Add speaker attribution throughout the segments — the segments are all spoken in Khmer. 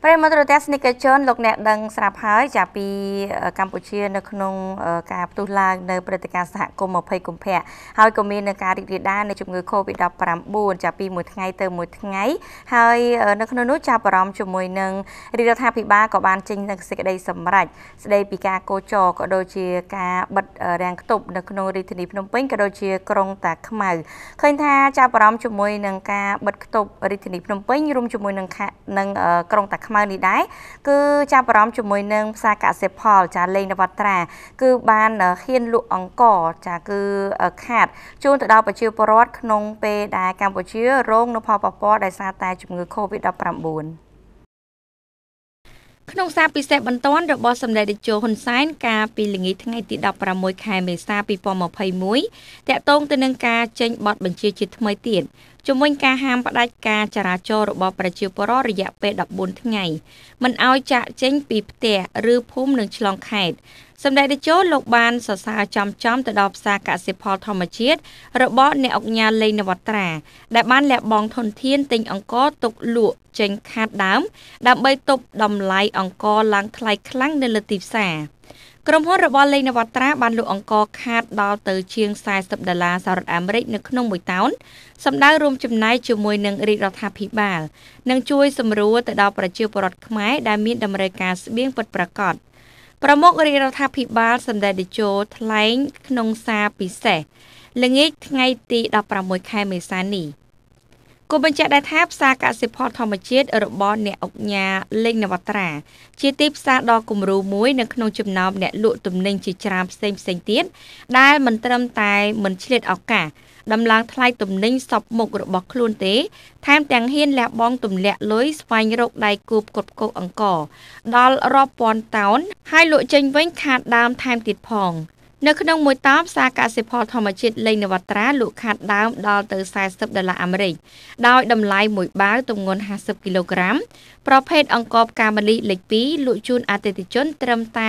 Speaker 1: ប្រេមត្តរទេសនិកជនលោកអ្នកដឹងស្រាប់ហើយចាប់ពីកម្ពុជានៅក្នុងការផ្ទុះឡើងនៅព្រឹត្តិការណ៍សហគមន៍20កុម្ភៈហើយក៏មាននៅការរីករាលដាលនៃជំងឺ COVID-19 ចាប់ពីមួយថ្ងៃទៅមួយថ្ងៃហើយនៅក្នុងនោះចាប់អារម្មណ៍ជាមួយនឹងរដ្ឋាភិបាលក៏បានចេញនូវសេចក្តីសម្រេចស្តីពីការកោចរក៏ដូចជាការបិទរាំងខ្ទប់នៅក្នុងរាជធានីភ្នំពេញក៏ដូចជាក្រុងតាខ្មៅឃើញថាចាប់អារម្មណ៍ជាមួយនឹងការបិទខ្ទប់រាជធានីភ្នំពេញរួមជាមួយនឹងក្រុងតាខ្មៅនេះដែរគឺចាប់អារម្មណ៍ជាមួយនឹងផ្សារកសិផលចាលេងនវត្រាគឺបានហ៊ានលក់អង្ករចាគឺខាតជូនទៅដល់ប្រជាពលរដ្ឋក្នុងពេលដែលកម្ពុជារងនូវផលប៉ះពាល់ដោយសារតែជំងឺ COVID-19 ក្នុងសារពិសេសបន្ទាន់របស់សម្ដេចតេជោហ៊ុនសែនកាលពីល្ងាចថ្ងៃទី16ខែមេសា2021តាក់ទងទៅនឹងការចេញបទបញ្ជាជាតិថ្មីទៀតជំវិញការហាមផ្ដាច់ការចរាចរណ៍របស់ប្រជាពលរដ្ឋរយៈពេល14ថ្ងៃមិនឲ្យចាក់ចេញពីផ្ទះឬភូមិនឹងឆ្លងខេត្តសម្ដេចតេជោលោកបានសរសើរចំទៅដល់ផ្សារកសិផលធម្មជាតិរបស់អ្នកអង្គការលេងនវត្រាដែលបានលះបង់ធនធានទិញអង្ករទុកលក់ចេញខាតដើមដើម្បីទប់តម្លៃអង្ករឡើងថ្លៃខ្លាំងនៅលើទីផ្សារក្រុមហ៊ុនរបស់លេងនវត្រាបានលក់អង្ករខាតដល់ទៅជាង$40សហរដ្ឋអាមេរិកនៅក្នុងមួយតោនសម្ដៅរួមចំណែកជាមួយនឹងរាជរដ្ឋាភិបាលនិងជួយសម្រួលទៅដល់ប្រជាពលរដ្ឋខ្មែរដែលមានតម្រូវការស្បៀងពិតប្រាកដប្រមុខរាជរដ្ឋាភិបាលសម្ដេចតេជោថ្លែងក្នុងសារពិសេសល្ងាចថ្ងៃទី16ខែមេសានេះគូបញ្ជាក់ដែរថាផ្សារកសិផលធម្មជាតិរបស់អ្នកអង្គការលេងនវត្រាជាទីផ្សារដ៏គំរូមួយនៅក្នុងចំណោមអ្នកលក់ទំនិញជាច្រើនផ្សេងទៀតដែលមិនត្រឹមតែមិនឆ្លៀតឱកាសដំឡើងថ្លៃទំនិញសពមុខរបស់ខ្លួនទេថែមទាំងហ៊ានលះបង់ទម្លាក់លុយស្វែងរកដៃគូផ្គត់ផ្គង់អង្ករដល់រាប់ពាន់តោនហើយលក់ចេញវិញខាតដើមថែមទៀតផងនៅក្នុងមួយតោនផ្សារកសិផលធម្មជាតិលេងនវត្រាលក់ខាតដើមដល់ទៅ$40អាមេរិកដោយតម្លៃមួយបាវទម្ងន់50គីឡូក្រាមប្រភេទអង្ករផ្កាម្លិលេខ2លក់ជូនអតិថិជនត្រឹមតែ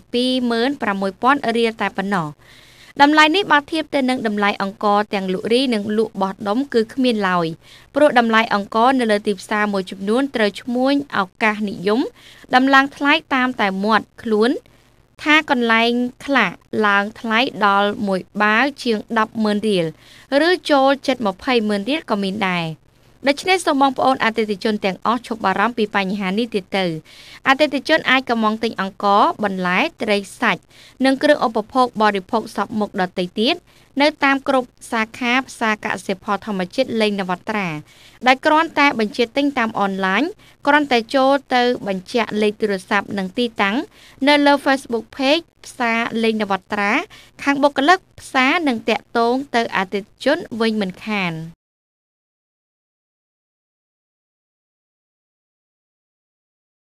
Speaker 1: $76,000រៀលតែប៉ុណ្ណោះតម្លៃនេះបើធៀបទៅនឹងតម្លៃអង្ករទាំងលក់រីនិងលក់បោះដុំគឺគ្មានឡើយព្រោះតម្លៃអង្ករនៅលើទីផ្សារមួយចំនួនត្រូវឈ្មួញឱកាសនិយមដំឡើងថ្លៃតាមតែមាត់ខ្លួនថាកន្លែងខ្លះឡើងថ្លៃដល់មួយបាវជាង$10,000រៀលឬចូលជិត$20,000រៀលក៏មានដែរដូច្នេះសូមបងប្អូនអតិថិជនទាំងអស់ឈប់បារម្ភពីបញ្ហានេះទៀតទៅអតិថិជនអាចកម្មង់ទិញអង្ករបន្លែត្រីសាច់និងគ្រឿងឧបភោគបរិភោគសពមុខដទៃទៀតនៅតាមគ្រប់សាខាផ្សារកសិផលធម្មជាតិលេងនវត្រាដែលគ្រាន់តែបញ្ជាទិញតាមអនឡាញគ្រាន់តែចូលទៅបញ្ជាក់លេខទូរស័ព្ទនិងទីតាំងនៅលើ Facebook Page ផ្សារលេងនវត្រាខាងបុគ្គលិកផ្សារនឹងតាក់ទងទៅអតិថិជនវិញមិនខាន